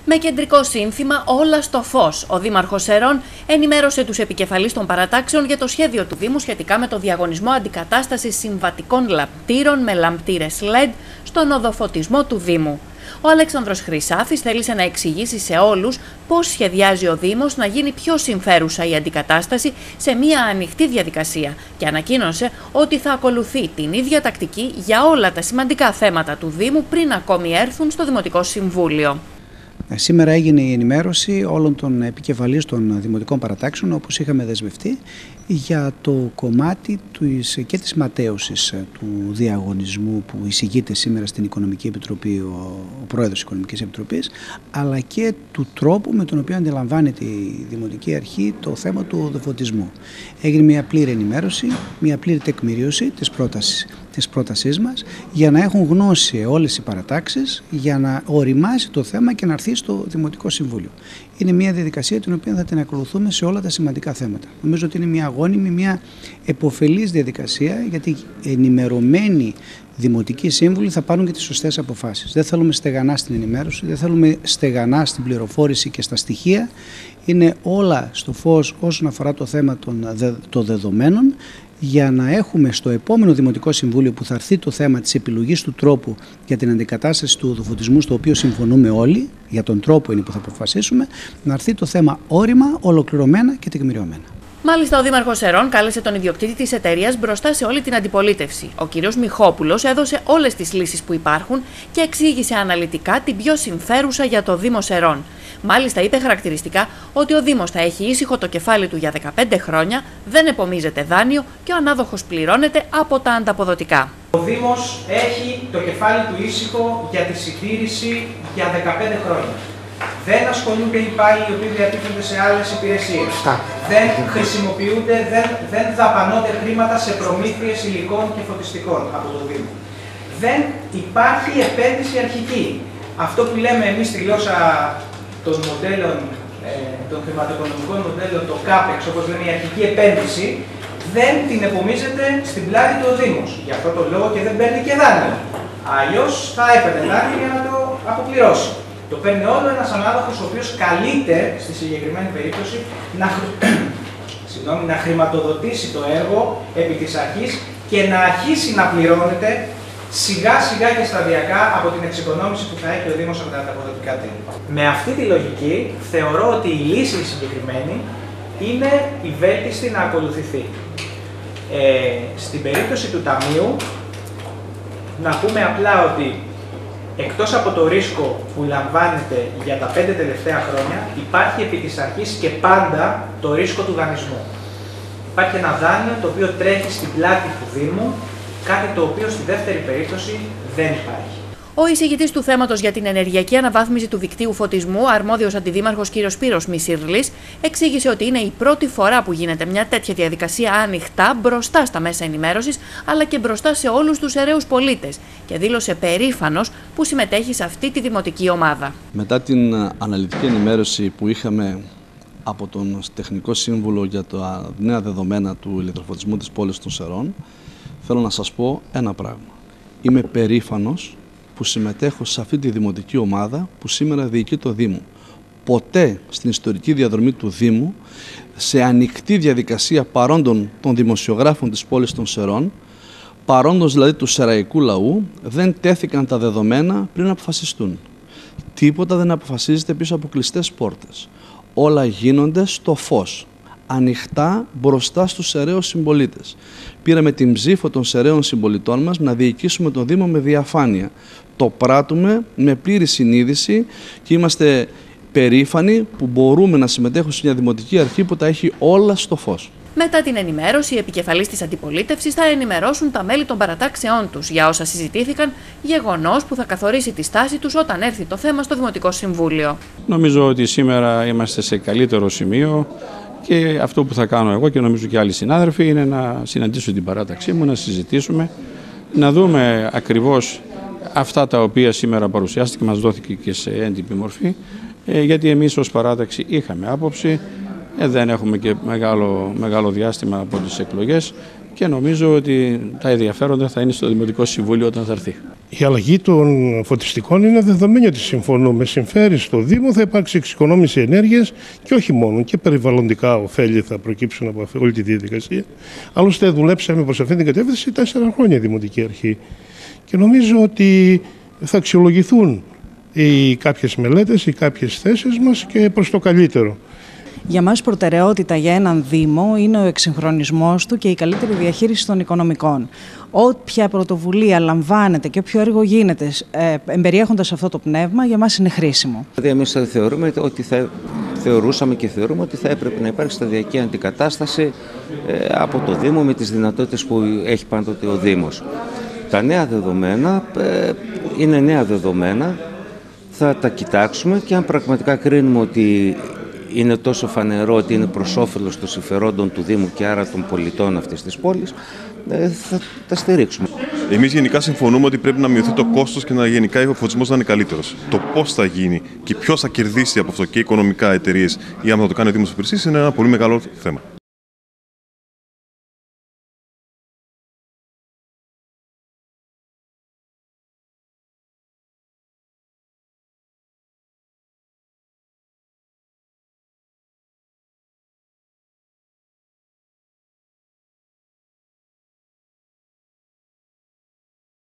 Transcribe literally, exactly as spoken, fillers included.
Με κεντρικό σύνθημα «Όλα στο φως», ο Δήμαρχος Σερών ενημέρωσε τους επικεφαλείς των παρατάξεων για το σχέδιο του Δήμου σχετικά με το διαγωνισμό αντικατάστασης συμβατικών λαμπτήρων με λαμπτήρες ελ ι ντι στον οδοφωτισμό του Δήμου. Ο Αλέξανδρος Χρυσάφης θέλησε να εξηγήσει σε όλους πώς σχεδιάζει ο Δήμος να γίνει πιο συμφέρουσα η αντικατάσταση σε μια ανοιχτή διαδικασία και ανακοίνωσε ότι θα ακολουθεί την ίδια τακτική για όλα τα σημαντικά θέματα του Δήμου πριν ακόμη έρθουν στο Δημοτικό Συμβούλιο. Σήμερα έγινε η ενημέρωση όλων των επικεφαλής των δημοτικών παρατάξεων, όπως είχαμε δεσμευτεί, για το κομμάτι και της ματέωσης του διαγωνισμού που εισηγείται σήμερα στην Οικονομική Επιτροπή ο, ο Πρόεδρος της Οικονομικής Επιτροπής, αλλά και του τρόπου με τον οποίο αντιλαμβάνεται η Δημοτική Αρχή το θέμα του οδοφωτισμού. Έγινε μια πλήρη ενημέρωση, μια πλήρη τεκμηρίωση της πρότασης, της πρότασής μας, για να έχουν γνώση όλες οι παρατάξεις, για να οριμάσει το θέμα και να έρθει στο Δημοτικό Συμβούλιο. Είναι μια διαδικασία την οποία θα την ακολουθούμε σε όλα τα σημαντικά θέματα. Νομίζω ότι είναι μια αγώνιμη, μια επωφελής διαδικασία, γιατί ενημερωμένοι δημοτικοί σύμβουλοι θα πάρουν και τις σωστές αποφάσεις. Δεν θέλουμε στεγανά στην ενημέρωση, δεν θέλουμε στεγανά στην πληροφόρηση και στα στοιχεία. Είναι όλα στο φως όσον αφορά το θέμα των, των δεδομένων, για να έχουμε στο επόμενο Δημοτικό Συμβούλιο που θα έρθει το θέμα της επιλογής του τρόπου για την αντικατάσταση του οδοφωτισμού, στο οποίο συμφωνούμε όλοι, για τον τρόπο είναι που θα αποφασίσουμε, να έρθει το θέμα όρημα, ολοκληρωμένα και τεκμηριωμένα. Μάλιστα, ο Δήμαρχος Σερών κάλεσε τον ιδιοκτήτη της εταιρείας μπροστά σε όλη την αντιπολίτευση. Ο κ. Μιχόπουλος έδωσε όλες τις λύσεις που υπάρχουν και εξήγησε αναλυτικά την πιο συμφέρουσα για το Δήμο Σερών. Μάλιστα, είπε χαρακτηριστικά ότι ο Δήμος θα έχει ήσυχο το κεφάλι του για δεκαπέντε χρόνια, δεν επομίζεται δάνειο και ο ανάδοχος πληρώνεται από τα ανταποδοτικά. Ο Δήμος έχει το κεφάλι του ήσυχο για τη συντήρηση για δεκαπέντε χρόνια. Δεν ασχολούνται οι υπάλληλοι οι οποίοι διατίθενται σε άλλες υπηρεσίες. Δεν χρησιμοποιούνται, δεν, δεν δαπανώνται χρήματα σε προμήθειες υλικών και φωτιστικών από το Δήμο. Δεν υπάρχει επένδυση αρχική. Αυτό που λέμε εμείς στη γλώσσα των μοντέλων, ε, των χρηματοοικονομικών μοντέλων, το κάπεξ, όπως λέμε η αρχική επένδυση, δεν την επομίζεται στην πλάτη του ο Δήμος. Γι' αυτό το λόγο και δεν παίρνει και δάνειο. Αλλιώς θα έπαιρνε δάνειο για να το αποπληρώσει. Το παίρνει όλο ένας ανάδοχος, ο οποίος καλείται στη συγκεκριμένη περίπτωση να, χρη... Συγγνώμη, να χρηματοδοτήσει το έργο επί της αρχής και να αρχίσει να πληρώνεται σιγά σιγά και σταδιακά από την εξοικονόμηση που θα έχει ο Δήμος από τα ανταποδοτικά τέλη. Με αυτή τη λογική θεωρώ ότι η λύση συγκεκριμένη είναι η βέλτιστη να ακολουθηθεί. Ε, στην περίπτωση του Ταμείου, να πούμε απλά ότι εκτός από το ρίσκο που λαμβάνεται για τα πέντε τελευταία χρόνια, υπάρχει επί της αρχής και πάντα το ρίσκο του δανεισμού. Υπάρχει ένα δάνειο το οποίο τρέχει στην πλάτη του Δήμου, κάτι το οποίο στη δεύτερη περίπτωση δεν υπάρχει. Ο εισηγητής του θέματος για την ενεργειακή αναβάθμιση του δικτύου φωτισμού, αρμόδιος αντιδήμαρχος κ. Σπύρος Μισιρλής, εξήγησε ότι είναι η πρώτη φορά που γίνεται μια τέτοια διαδικασία ανοιχτά μπροστά στα μέσα ενημέρωσης, αλλά και μπροστά σε όλους τους εραίους πολίτες, και δήλωσε περήφανος που συμμετέχει σε αυτή τη δημοτική ομάδα. Μετά την αναλυτική ενημέρωση που είχαμε από τον τεχνικό σύμβουλο για τα νέα δεδομένα του ηλεκτροφωτισμού της πόλης των Σερών, θέλω να σας πω ένα πράγμα. Είμαι περήφανος που συμμετέχω σε αυτή τη δημοτική ομάδα που σήμερα διοικεί το Δήμο. Ποτέ στην ιστορική διαδρομή του Δήμου, σε ανοιχτή διαδικασία παρόντων των δημοσιογράφων της πόλης των Σερών, παρόντος δηλαδή του σεραϊκού λαού, δεν τέθηκαν τα δεδομένα πριν αποφασιστούν. Τίποτα δεν αποφασίζεται πίσω από κλειστές πόρτες. Όλα γίνονται στο φως, ανοιχτά μπροστά στους σεραίους συμπολίτες. Πήραμε την ψήφο των σεραίων συμπολιτών μας να διοικήσουμε τον Δήμο με διαφάνεια. Το πράττουμε με πλήρη συνείδηση και είμαστε περήφανοι που μπορούμε να συμμετέχουμε σε μια δημοτική αρχή που τα έχει όλα στο φως. Μετά την ενημέρωση, οι επικεφαλείς της αντιπολίτευσης θα ενημερώσουν τα μέλη των παρατάξεών τους για όσα συζητήθηκαν, γεγονός που θα καθορίσει τη στάση τους όταν έρθει το θέμα στο Δημοτικό Συμβούλιο. Νομίζω ότι σήμερα είμαστε σε καλύτερο σημείο. Και αυτό που θα κάνω εγώ και νομίζω και άλλοι συνάδελφοι είναι να συναντήσω την παράταξή μου, να συζητήσουμε, να δούμε ακριβώς αυτά τα οποία σήμερα παρουσιάστηκε, μας δόθηκε και σε έντυπη μορφή, γιατί εμείς ως παράταξη είχαμε άποψη, δεν έχουμε και μεγάλο, μεγάλο διάστημα από τις εκλογές και νομίζω ότι τα ενδιαφέροντα θα είναι στο Δημοτικό Συμβούλιο όταν θα έρθει. Η αλλαγή των φωτιστικών είναι δεδομένη ότι συμφωνούμε. Συμφέρει στο Δήμο, θα υπάρξει εξοικονόμηση ενέργειας και όχι μόνο, και περιβαλλοντικά ωφέλη θα προκύψουν από όλη τη διαδικασία. Άλλωστε, δουλέψαμε προς αυτήν την κατεύθυνση τέσσερα χρόνια η Δημοτική Αρχή. Και νομίζω ότι θα αξιολογηθούν οι κάποιες μελέτες, οι κάποιες θέσεις μας και προς το καλύτερο. Για μας προτεραιότητα για έναν Δήμο είναι ο εξυγχρονισμός του και η καλύτερη διαχείριση των οικονομικών. Όποια πρωτοβουλία λαμβάνεται και όποιο έργο γίνεται ε, εμπεριέχοντας αυτό το πνεύμα, για μας είναι χρήσιμο. Δηλαδή, εμείς θεωρούμε ότι θα, θεωρούσαμε και θεωρούμε ότι θα έπρεπε να υπάρχει σταδιακή αντικατάσταση ε, από το Δήμο με τις δυνατότητες που έχει πάντοτε ο Δήμος. Τα νέα δεδομένα ε, είναι νέα δεδομένα, θα τα κοιτάξουμε και αν πραγματικά κρίνουμε ότι είναι τόσο φανερό ότι είναι προς όφελος των συμφερόντων του Δήμου και άρα των πολιτών αυτής της πόλης, θα τα στηρίξουμε. Εμείς γενικά συμφωνούμε ότι πρέπει να μειωθεί το κόστος και να γενικά ο φωτισμός να είναι καλύτερος. Το πώς θα γίνει και ποιος θα κερδίσει από αυτό, και οικονομικά εταιρείες ή άμα θα το κάνει ο Δήμος Υπηρεσίας, είναι ένα πολύ μεγάλο θέμα.